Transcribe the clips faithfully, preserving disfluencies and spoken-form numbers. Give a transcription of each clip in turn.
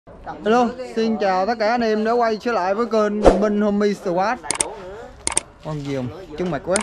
Hello, xin chào tất cả anh em đã quay trở lại với kênh Bình Minh Homie Squad. Con gì không? Chân mệt quá.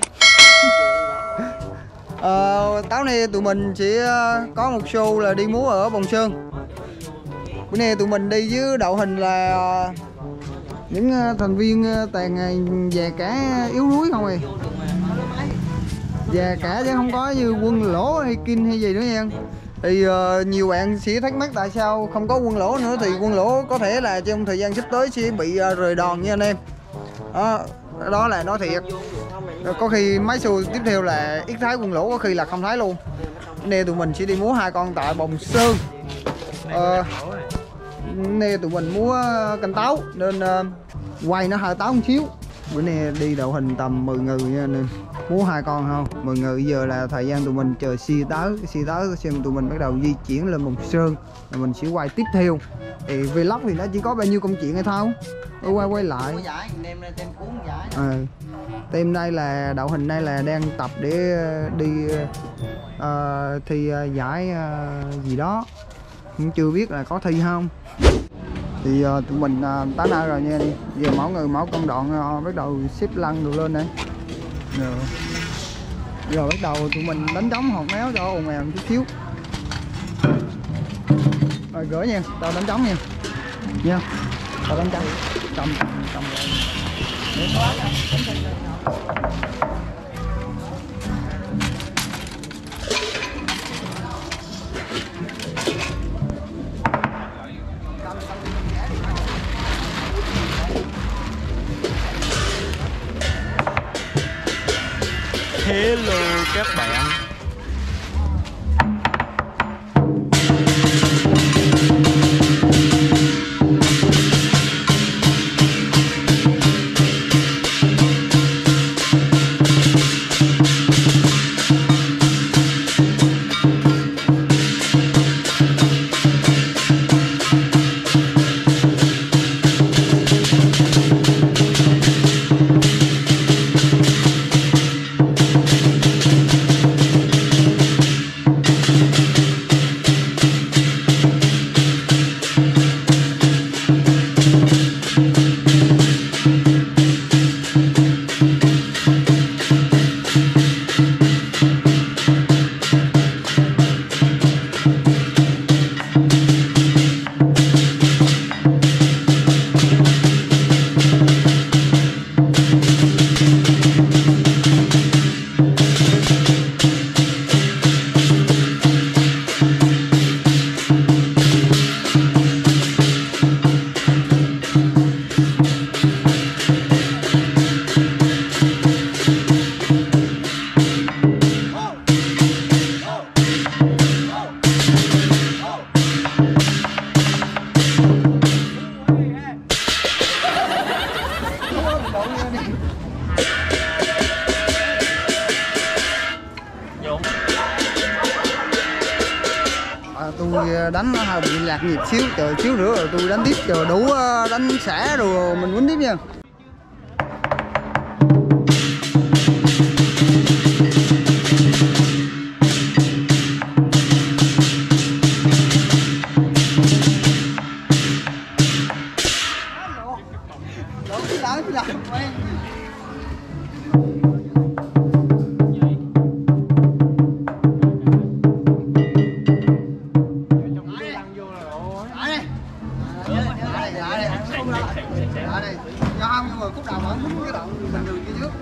Ờ, tối nay tụi mình sẽ có một show là đi múa ở Bồng Sơn. Bữa nay tụi mình đi với đội hình là những thành viên toàn già cả yếu đuối không à. Già cả chứ không có như Quân Lỗ hay Kin hay gì nữa nha. Thì uh, nhiều bạn sẽ thắc mắc tại sao không có Quân Lỗ nữa, thì Quân Lỗ có thể là trong thời gian sắp tới sẽ bị uh, rời đòn nha anh em. Đó, đó là nói thiệt. Có khi mấy show tiếp theo là ít thái Quân Lỗ, có khi là không thái luôn. Nên tụi mình sẽ đi múa hai con tại Bồng Sơn. uh, Nên tụi mình múa canh táo nên uh, quay nó hơi táo một xíu. Bữa nay đi đội hình tầm mười người nha anh em. Múa hai con không? mười người giờ là thời gian tụi mình chờ xe tới, xe tới xem tụi mình bắt đầu di chuyển lên Bồng Sơn rồi mình sẽ quay tiếp theo. Thì vlog thì nó chỉ có bao nhiêu công chuyện hay thôi. Tôi quay quay lại. À, team đây là đội hình đây là đang tập để đi uh, thi uh, giải uh, gì đó. Cũng chưa biết là có thi không. Thì uh, tụi mình uh, tới nơi rồi nha đi. Giờ mỗi người mỗi công đoạn uh, bắt đầu xếp lăn được lên đây. Rồi. Giờ bắt đầu tụi mình đánh trống hột méo cho ồn ào một chút xíu. Rồi gửi nha, tao đánh trống nha. Nha. Tao đánh trống. Cầm cầm rồi. Hello các bạn. Tôi đánh nó hơi bị lạc nhịp xíu, chờ xíu nữa rồi tôi đánh tiếp, chờ đủ đánh xả rồi mình quýnh tiếp nha. Do không nhưng mà khúc đầu vẫn cái đoạn bình thường kia trước.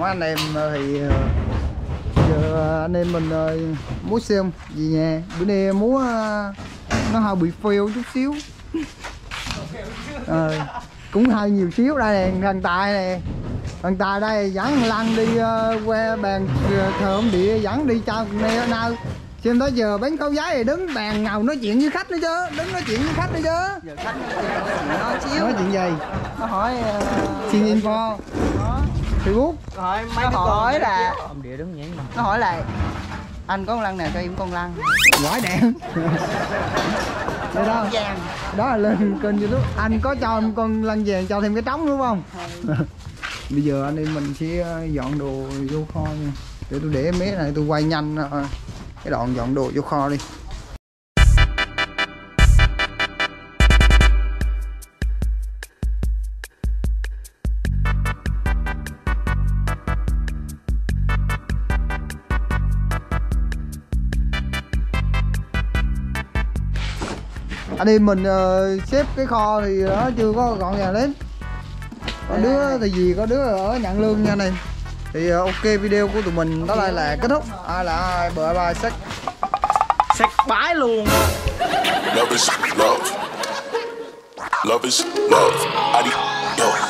anh em thì giờ anh em mình muốn xem gì nha. Bữa nay múa nó hơi bị fail chút xíu. Ờ, cũng hơi nhiều xíu. Đây nè, thằng Tài nè, thằng Tài đây dẫn Lăng đi uh, qua bàn thờ ông địa, dẫn đi cho nè nào. Xem tới giờ bán khấu giấy thì đứng bàn ngầu nói chuyện với khách nữa chứ, đứng nói chuyện với khách nữa chứ. Giờ khách nói xíu. Nói chuyện gì? Nó hỏi uh, xin info. Đó. Facebook. Hỏi mấy nó hỏi là ông địa đứng vậy mà. Nó hỏi là anh có con lăng nào cho em con lăng. Quái đạn. Vậy đó. Đó là lên kênh YouTube. Anh có cho em con lăng vàng cho thêm cái trống đúng không? Bây giờ anh em mình sẽ dọn đồ vô kho nha. Để tôi để mé này tôi quay nhanh cái đoạn dọn đồ vô kho đi. Anh em mình uh, xếp cái kho thì nó chưa có gọn gàng đến. Có đứa thì gì có đứa ở nhận lương nha này. Thì uh, ok, video của tụi mình tới đây là kết thúc. Ai là bye bye sách sách bái luôn. Love is love. Love is love. Adios.